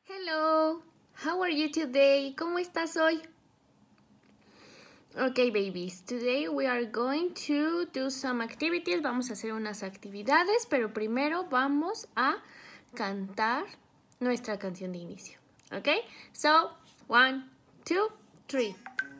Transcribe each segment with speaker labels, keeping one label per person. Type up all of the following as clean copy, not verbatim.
Speaker 1: Hello, how are you today? ¿Cómo estás hoy? Okay, babies, today we are going to do some activities. Vamos a hacer unas actividades, pero primero vamos a cantar nuestra canción de inicio. Okay, so 1, 2, 3.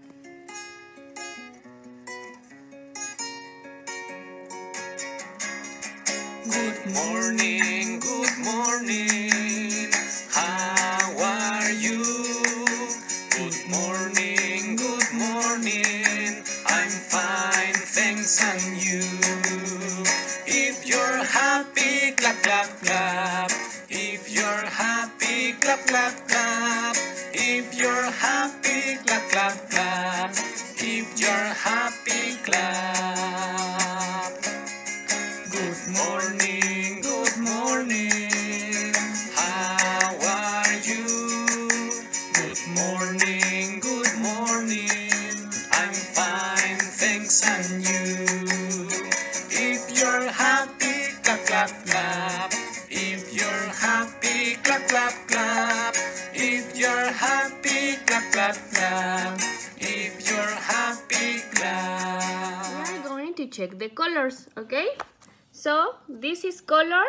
Speaker 2: Good morning, good morning. How are you? Good morning, good morning. I'm fine, thanks, and you. If you're happy, clap, clap, clap. If you're happy, clap, clap, clap. If you're happy, clap, clap, clap. If you're happy, clap. Good morning, good morning. How are you? Good morning, good morning. I'm fine, thanks, and you. If you're happy, clap, clap, clap. If you're happy, clap, clap, clap. If you're happy, clap, clap, clap. If you're happy, clap.
Speaker 1: We are going to check the colors, okay? So, this is color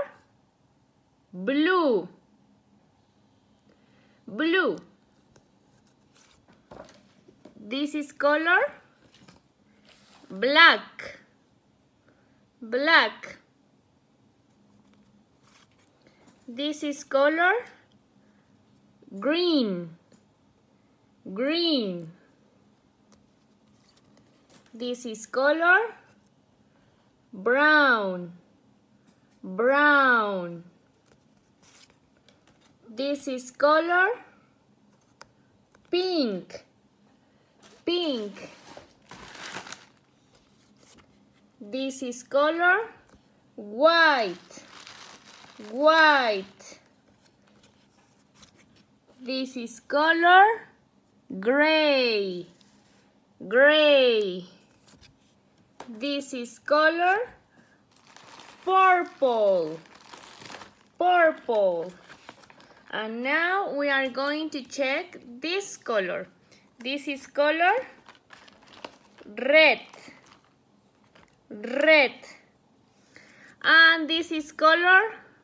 Speaker 1: blue. Blue. This is color black. Black. This is color green. Green. This is color brown. Brown. This is color pink. Pink. This is color white. White. This is color gray. Gray. This is color purple. Purple. And now we are going to check this color. This is color red. Red. And this is color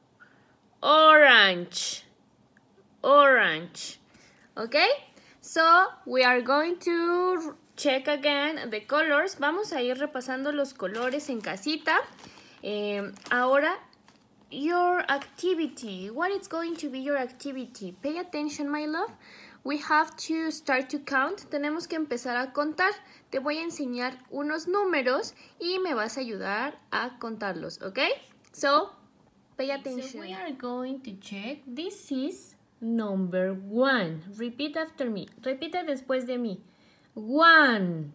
Speaker 1: orange. Orange. Okay? So we are going to check again the colors. Vamos a ir repasando los colores en casita. Ahora, your activity. What is going to be your activity? Pay attention, my love. We have to start to count. Tenemos que empezar a contar. Te voy a enseñar unos números y me vas a ayudar a contarlos, ¿ok? So, pay attention. So we are going to check. This is number 1. Repeat after me. Repite después de mí. 1.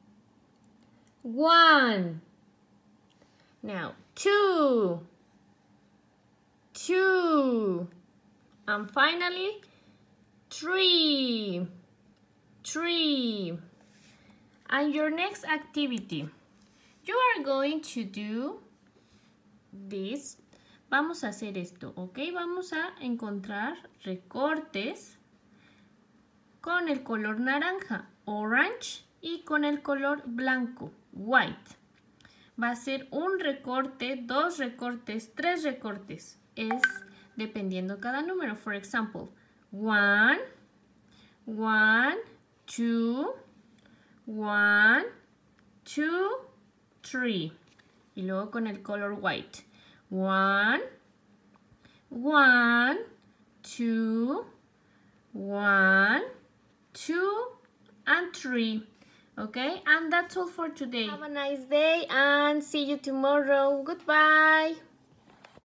Speaker 1: 1. Now, 2. 2. And finally, 3. 3. And your next activity, you are going to do this. Vamos a hacer esto, ¿ok? Vamos a encontrar recortes con el color naranja, orange, y con el color blanco, white. Va a ser un recorte, 2 recortes, 3 recortes. Es dependiendo cada número. For example, 1, 1, 2, 1, 2, 3. Y luego con el color white. 1, 1, 2, 1, 2, and 3. Okay, and that's all for today. Have a nice day and see you tomorrow. Goodbye.